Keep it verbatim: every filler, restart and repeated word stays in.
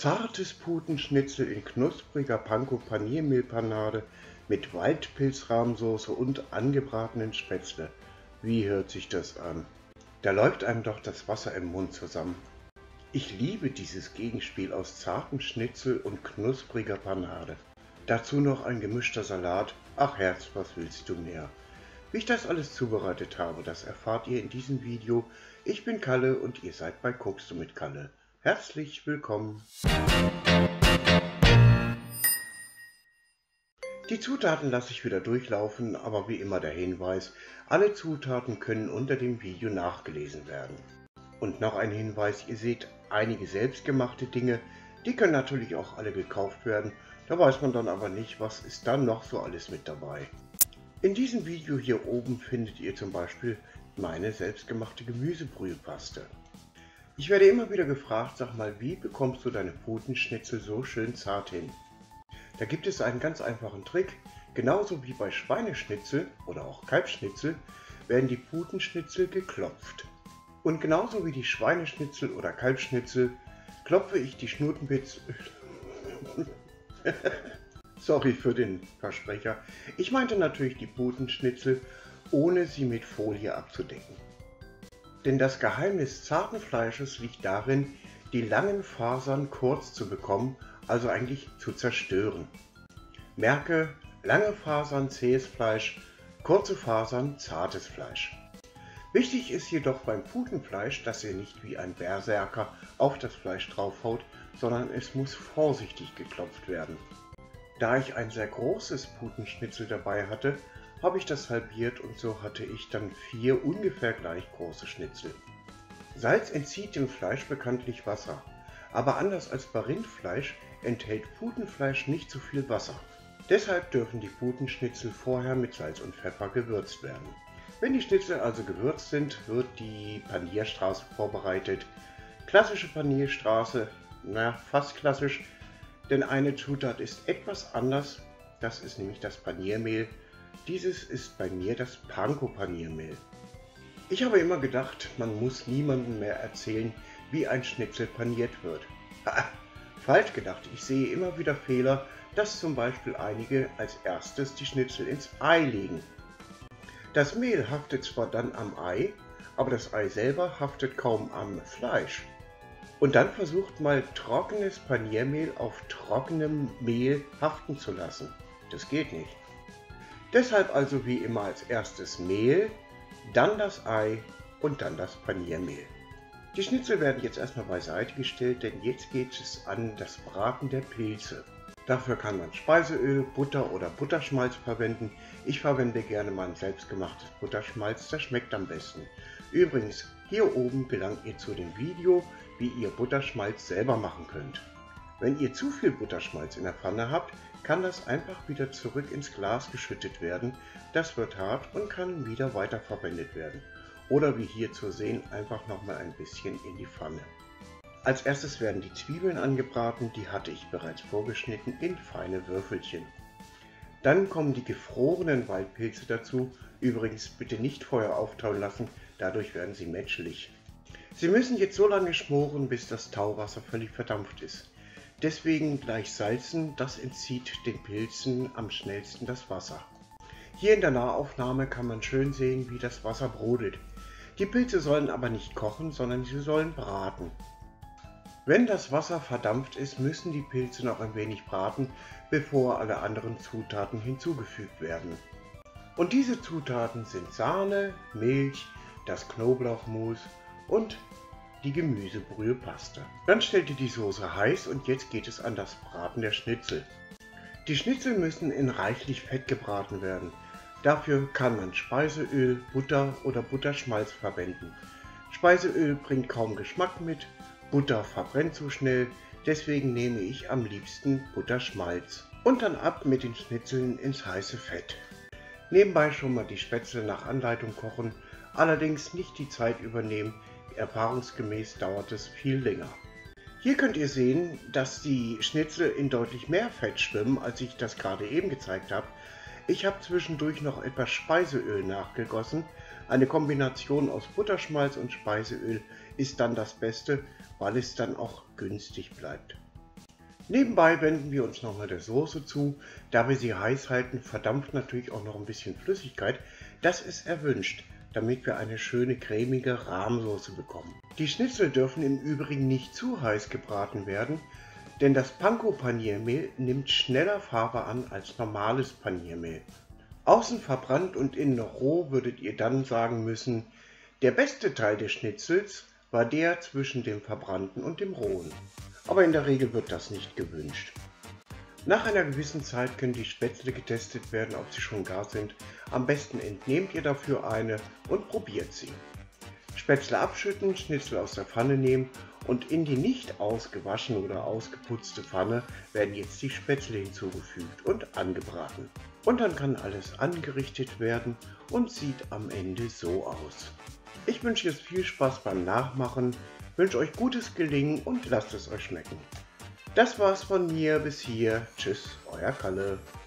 Zartes Putenschnitzel in knuspriger Panko-Paniermehlpanade mit Waldpilzrahmsoße und angebratenen Spätzle. Wie hört sich das an? Da läuft einem doch das Wasser im Mund zusammen. Ich liebe dieses Gegenspiel aus zartem Schnitzel und knuspriger Panade. Dazu noch ein gemischter Salat. Ach Herz, was willst du mehr? Wie ich das alles zubereitet habe, das erfahrt ihr in diesem Video. Ich bin Kalle und ihr seid bei Guckst du mit Kalle. Herzlich willkommen! Die Zutaten lasse ich wieder durchlaufen, aber wie immer der Hinweis, alle Zutaten können unter dem Video nachgelesen werden. Und noch ein Hinweis, ihr seht einige selbstgemachte Dinge, die können natürlich auch alle gekauft werden, da weiß man dann aber nicht, was ist dann noch so alles mit dabei. In diesem Video hier oben findet ihr zum Beispiel meine selbstgemachte Gemüsebrühepaste. Ich werde immer wieder gefragt, sag mal, wie bekommst du deine Putenschnitzel so schön zart hin? Da gibt es einen ganz einfachen Trick. Genauso wie bei Schweineschnitzel oder auch Kalbschnitzel werden die Putenschnitzel geklopft. Und genauso wie die Schweineschnitzel oder Kalbschnitzel klopfe ich die Schnutenbits... Sorry für den Versprecher. Ich meinte natürlich die Putenschnitzel, ohne sie mit Folie abzudecken. Denn das Geheimnis zarten Fleisches liegt darin, die langen Fasern kurz zu bekommen, also eigentlich zu zerstören. Merke, lange Fasern zähes Fleisch, kurze Fasern zartes Fleisch. Wichtig ist jedoch beim Putenfleisch, dass ihr nicht wie ein Berserker auf das Fleisch draufhaut, sondern es muss vorsichtig geklopft werden. Da ich ein sehr großes Putenschnitzel dabei hatte, habe ich das halbiert und so hatte ich dann vier ungefähr gleich große Schnitzel. Salz entzieht dem Fleisch bekanntlich Wasser, aber anders als bei Rindfleisch enthält Putenfleisch nicht so viel Wasser. Deshalb dürfen die Putenschnitzel vorher mit Salz und Pfeffer gewürzt werden. Wenn die Schnitzel also gewürzt sind, wird die Panierstraße vorbereitet. Klassische Panierstraße, na fast klassisch, denn eine Zutat ist etwas anders, das ist nämlich das Paniermehl. Dieses ist bei mir das Panko-Paniermehl. Ich habe immer gedacht, man muss niemandem mehr erzählen, wie ein Schnitzel paniert wird. Ha, falsch gedacht, ich sehe immer wieder Fehler, dass zum Beispiel einige als erstes die Schnitzel ins Ei legen. Das Mehl haftet zwar dann am Ei, aber das Ei selber haftet kaum am Fleisch. Und dann versucht mal trockenes Paniermehl auf trockenem Mehl haften zu lassen. Das geht nicht. Deshalb also wie immer als erstes Mehl, dann das Ei und dann das Paniermehl. Die Schnitzel werden jetzt erstmal beiseite gestellt, denn jetzt geht es an das Braten der Pilze. Dafür kann man Speiseöl, Butter oder Butterschmalz verwenden. Ich verwende gerne mein selbstgemachtes Butterschmalz, das schmeckt am besten. Übrigens, hier oben gelangt ihr zu dem Video, wie ihr Butterschmalz selber machen könnt. Wenn ihr zu viel Butterschmalz in der Pfanne habt, kann das einfach wieder zurück ins Glas geschüttet werden. Das wird hart und kann wieder weiterverwendet werden. Oder wie hier zu sehen, einfach nochmal ein bisschen in die Pfanne. Als erstes werden die Zwiebeln angebraten, die hatte ich bereits vorgeschnitten in feine Würfelchen. Dann kommen die gefrorenen Waldpilze dazu, übrigens bitte nicht Feuer auftauen lassen, dadurch werden sie matschelig. Sie müssen jetzt so lange schmoren, bis das Tauwasser völlig verdampft ist. Deswegen gleich salzen, das entzieht den Pilzen am schnellsten das Wasser. Hier in der Nahaufnahme kann man schön sehen, wie das Wasser brodelt. Die Pilze sollen aber nicht kochen, sondern sie sollen braten. Wenn das Wasser verdampft ist, müssen die Pilze noch ein wenig braten, bevor alle anderen Zutaten hinzugefügt werden. Und diese Zutaten sind Sahne, Milch, das Knoblauchmus und die Gemüsebrühepaste. Dann stellt ihr die Soße heiß und jetzt geht es an das Braten der Schnitzel. Die Schnitzel müssen in reichlich Fett gebraten werden. Dafür kann man Speiseöl, Butter oder Butterschmalz verwenden. Speiseöl bringt kaum Geschmack mit, Butter verbrennt zu schnell, deswegen nehme ich am liebsten Butterschmalz. Und dann ab mit den Schnitzeln ins heiße Fett. Nebenbei schon mal die Spätzle nach Anleitung kochen, allerdings nicht die Zeit übernehmen, erfahrungsgemäß dauert es viel länger. Hier könnt ihr sehen, dass die Schnitzel in deutlich mehr Fett schwimmen, als ich das gerade eben gezeigt habe. Ich habe zwischendurch noch etwas Speiseöl nachgegossen. Eine Kombination aus Butterschmalz und Speiseöl ist dann das Beste, weil es dann auch günstig bleibt. Nebenbei wenden wir uns nochmal der Soße zu. Da wir sie heiß halten, verdampft natürlich auch noch ein bisschen Flüssigkeit. Das ist erwünscht, damit wir eine schöne cremige Rahmsoße bekommen. Die Schnitzel dürfen im Übrigen nicht zu heiß gebraten werden, denn das Panko-Paniermehl nimmt schneller Farbe an als normales Paniermehl. Außen verbrannt und innen roh würdet ihr dann sagen müssen, der beste Teil des Schnitzels war der zwischen dem verbrannten und dem rohen. Aber in der Regel wird das nicht gewünscht. Nach einer gewissen Zeit können die Spätzle getestet werden, ob sie schon gar sind. Am besten entnehmt ihr dafür eine und probiert sie. Spätzle abschütten, Schnitzel aus der Pfanne nehmen und in die nicht ausgewaschene oder ausgeputzte Pfanne werden jetzt die Spätzle hinzugefügt und angebraten. Und dann kann alles angerichtet werden und sieht am Ende so aus. Ich wünsche jetzt viel Spaß beim Nachmachen, wünsche euch gutes Gelingen und lasst es euch schmecken. Das war's von mir bis hier. Tschüss, euer Kalle.